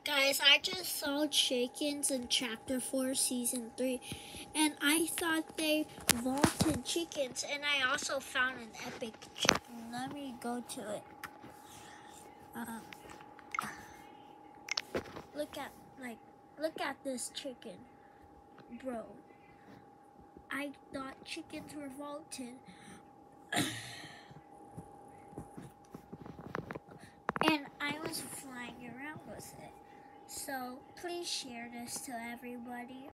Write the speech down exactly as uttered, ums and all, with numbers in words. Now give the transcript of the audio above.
Guys, I just saw chickens in chapter four, season three, and I thought they vaulted chickens, and I also found an epic chicken. Let me go to it. Um, look at, like, look at this chicken, bro. I thought chickens were vaulted. And I was flying around with it. So please share this to everybody.